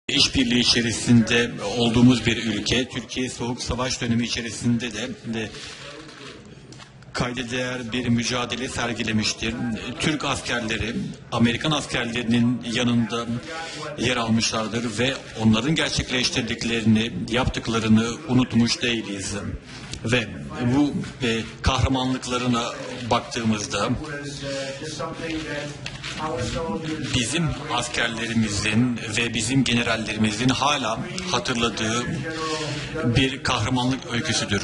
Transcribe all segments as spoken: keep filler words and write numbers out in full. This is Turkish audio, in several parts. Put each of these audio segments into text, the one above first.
işbirliği içerisinde olduğumuz bir ülke. Türkiye Soğuk Savaş dönemi içerisinde de, de kayda değer bir mücadele sergilemiştir. Türk askerleri Amerikan askerlerinin yanında yer almışlardır ve onların gerçekleştirdiklerini, yaptıklarını unutmuş değiliz. Ve bu e, kahramanlıklarına baktığımızda bizim askerlerimizin ve bizim generallerimizin hala hatırladığı bir kahramanlık öyküsüdür.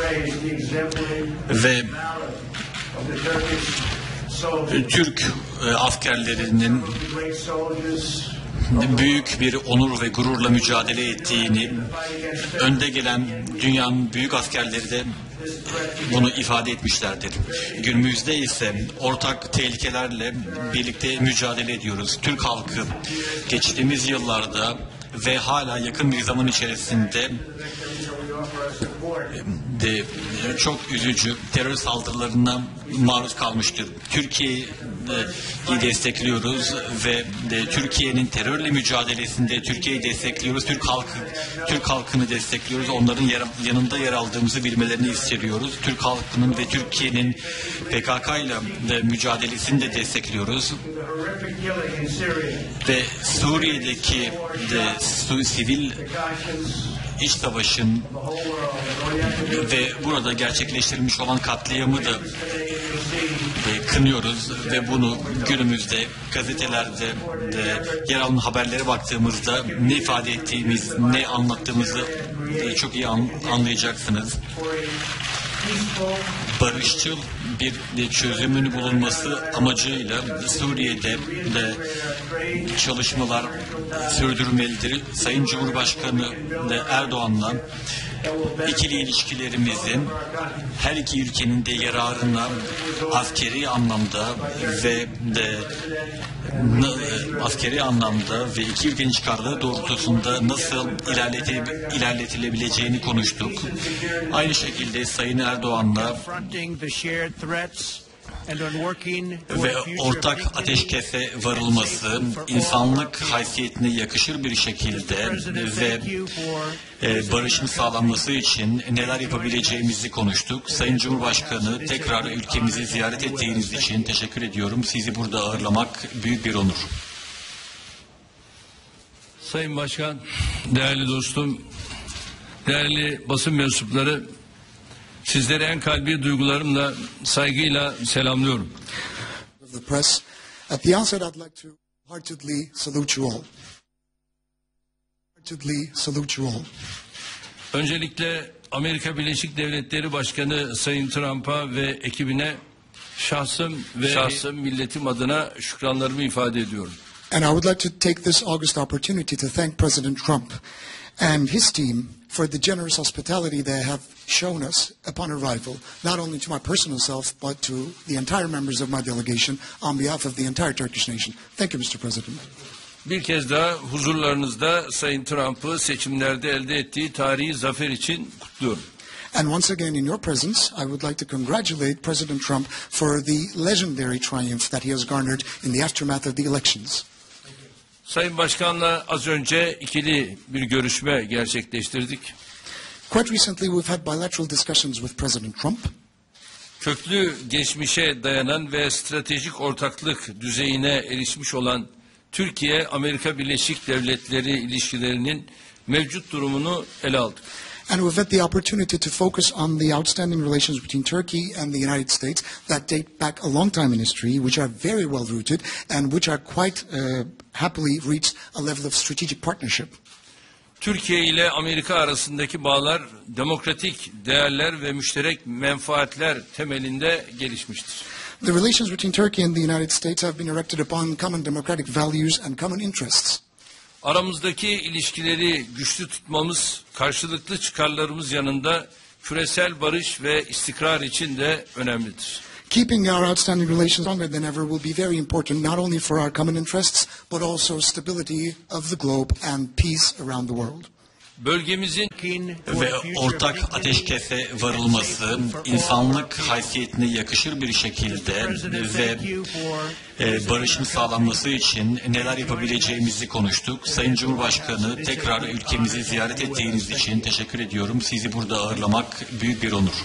Ve Türk askerlerinin büyük bir onur ve gururla mücadele ettiğini, önde gelen dünyanın büyük askerleri de bunu ifade etmişlerdir. Günümüzde ise ortak tehlikelerle birlikte mücadele ediyoruz. Türk halkı geçtiğimiz yıllarda ve hala yakın bir zaman içerisinde de çok üzücü terör saldırılarına maruz kalmıştır. Türkiye'yi destekliyoruz ve de Türkiye'nin terörle mücadelesinde Türkiye'yi destekliyoruz. Türk halkı, Türk halkını destekliyoruz. Onların yer, yanında yer aldığımızı bilmelerini istiyoruz. Türk halkının ve Türkiye'nin P K K ile mücadelesini de destekliyoruz. Ve Suriye'deki de su, sivil iç savaşın ve burada gerçekleştirilmiş olan katliamı da e, kınıyoruz ve bunu günümüzde gazetelerde de yer alan haberlere baktığımızda ne ifade ettiğimiz, ne anlattığımızı e, çok iyi an, anlayacaksınız. Barışçıl bir çözümün bulunması amacıyla Suriye'de de çalışmalar sürdürülmelidir. Sayın Cumhurbaşkanı Erdoğan'la ikili ilişkilerimizin her iki ülkenin de yararına askeri anlamda ve de askeri anlamda ve iki ülkenin çıkarları doğrultusunda nasıl ilerletilebileceğini konuştuk. Aynı şekilde Sayın Erdoğan'la ve ortak ateşkese varılması, insanlık haysiyetine yakışır bir şekilde ve e, barışın sağlanması için neler yapabileceğimizi konuştuk. Sayın Cumhurbaşkanı, tekrar ülkemizi ziyaret ettiğiniz için teşekkür ediyorum. Sizi burada ağırlamak büyük bir onur. Sayın Başkan, değerli dostum, değerli basın mensupları, sizleri en kalbi duygularımla, saygıyla selamlıyorum. The press. At the outset, I'd like to heartedly salute you all. Heartedly salute you all. Öncelikle Amerika Birleşik Devletleri Başkanı Sayın Trump'a ve ekibine şahsım ve şahsım milletim adına şükranlarımı ifade ediyorum. And I would like to take this August opportunity to thank President Trump and his team for the generous hospitality they have shown us upon arrival, not only to my personal self, but to the entire members of my delegation on behalf of the entire Turkish nation. Thank you, Mister President. Bir kez daha huzurlarınızda Sayın Trump'ı seçimlerde elde ettiği tarihi zafer için kutluyorum. And once again, in your presence, I would like to congratulate President Trump for the legendary triumph that he has garnered in the aftermath of the elections. Sayın Başkan'la az önce ikili bir görüşme gerçekleştirdik. Quite recently, we've had bilateral discussions with President Trump. Köklü geçmişe dayanan ve stratejik ortaklık düzeyine erişmiş olan Türkiye-Amerika Birleşik Devletleri ilişkilerinin mevcut durumunu ele aldık. And we've had the opportunity to focus on the outstanding relations between Turkey and the United States that date back a long time in history, which are very well rooted and which are quite uh, happily reached a level of strategic partnership. Türkiye ile Amerika arasındaki bağlar demokratik değerler ve müşterek menfaatler temelinde gelişmiştir. The relations between Turkey and the United States have been erected upon common democratic values and common interests. Aramızdaki ilişkileri güçlü tutmamız, karşılıklı çıkarlarımız yanında küresel barış ve istikrar için de önemlidir. Keeping our outstanding relations stronger than ever will be very important, not only for our common interests, but also stability of the globe and peace around the world. bölgemizin ve ortak ateşkese varılması insanlık haysiyetine yakışır bir şekilde ve e, barışın sağlanması için neler yapabileceğimizi konuştuk. Sayın Cumhurbaşkanı, tekrar ülkemizi ziyaret ettiğiniz için teşekkür ediyorum. Sizi burada ağırlamak büyük bir onur.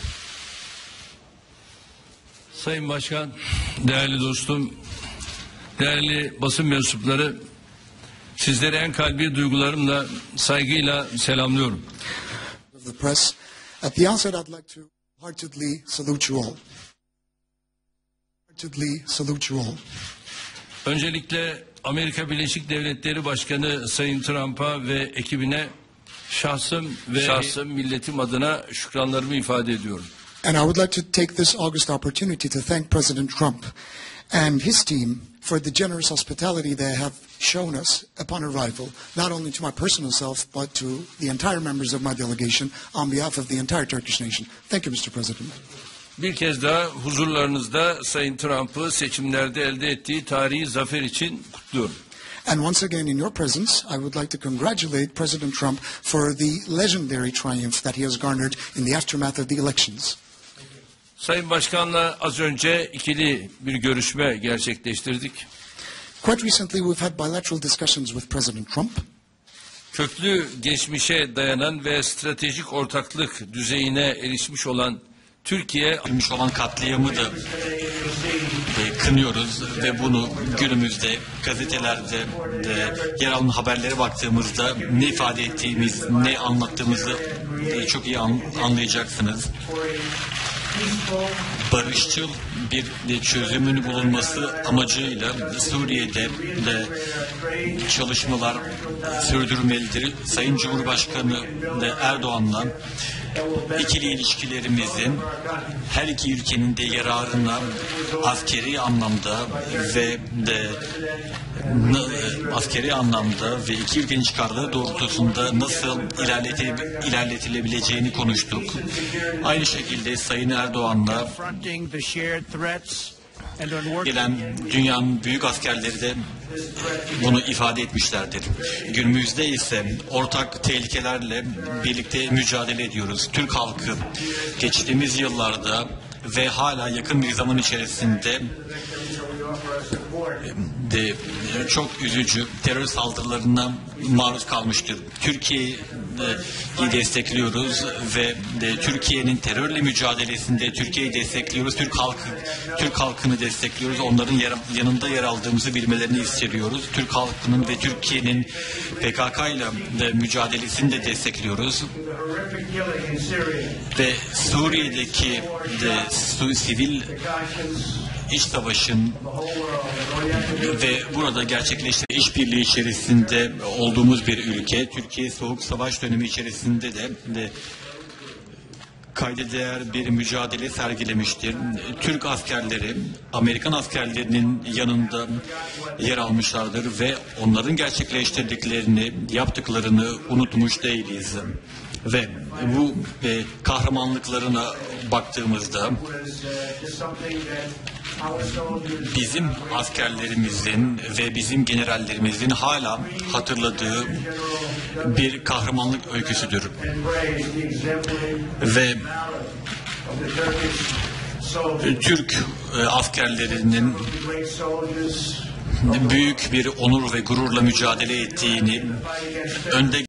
Sayın Başkan, değerli dostum, değerli basın mensupları, sizleri en kalbi duygularımla, saygıyla selamlıyorum. Of the press. At the outset, I'd like to heartedly salute you all. Heartedly salute you all. Öncelikle Amerika Birleşik Devletleri Başkanı Sayın Trump'a ve ekibine şahsım ve şahsım milletim adına şükranlarımı ifade ediyorum. And I would like to take this August opportunity to thank President Trump and his team for the generous hospitality they have shown us upon arrival, not only to my personal self, but to the entire members of my delegation on behalf of the entire Turkish nation. Thank you, Mister President. Bir kez daha huzurlarınızda Sayın Trump'ı seçimlerde elde ettiği tarihi zafer için kutluyorum. And once again, in your presence, I would like to congratulate President Trump for the legendary triumph that he has garnered in the aftermath of the elections. Sayın Başkan'la az önce ikili bir görüşme gerçekleştirdik. Quite recently, we've had bilateral discussions with President Trump. Köklü geçmişe dayanan ve stratejik ortaklık düzeyine erişmiş olan Türkiye, Yapılmış olan katliamı da e, kınıyoruz ve bunu günümüzde gazetelerde de yer alan haberlere baktığımızda ne ifade ettiğimiz, ne anlattığımızı e, çok iyi an, anlayacaksınız. Barışçıl bir çözümün bulunması amacıyla Suriye'de de çalışmalar sürdürülmelidir. Sayın Cumhurbaşkanı de Erdoğan'la ikili ilişkilerimizin her iki ülkenin de yararına askeri anlamda ve de askeri anlamda ve iki ülkenin çıkarları doğrultusunda nasıl ilerlete, ilerletilebileceğini konuştuk. Aynı şekilde Sayın Erdoğan'la gelen dünyanın büyük askerleri de bunu ifade etmişlerdir. Günümüzde ise ortak tehlikelerle birlikte mücadele ediyoruz. Türk halkı geçtiğimiz yıllarda ve hala yakın bir zaman içerisinde de çok üzücü terör saldırılarına maruz kalmıştır. Türkiye'yi destekliyoruz ve de Türkiye'nin terörle mücadelesinde Türkiye'yi destekliyoruz. Türk halkı Türk halkını destekliyoruz. Onların yer, yanında yer aldığımızı bilmelerini istiyoruz. Türk halkının ve Türkiye'nin P K K ile de mücadelesini de destekliyoruz. Ve Suriye'deki de su, sivil iç savaşın ve burada gerçekleştiren işbirliği içerisinde olduğumuz bir ülke. Türkiye Soğuk Savaş dönemi içerisinde de, de kayda değer bir mücadele sergilemiştir. Türk askerleri Amerikan askerlerinin yanında yer almışlardır ve onların gerçekleştirdiklerini, yaptıklarını unutmuş değiliz. Ve bu e, kahramanlıklarına baktığımızda bizim askerlerimizin ve bizim generallerimizin hala hatırladığı bir kahramanlık öyküsüdür. Ve Türk askerlerinin büyük bir onur ve gururla mücadele ettiğini, önde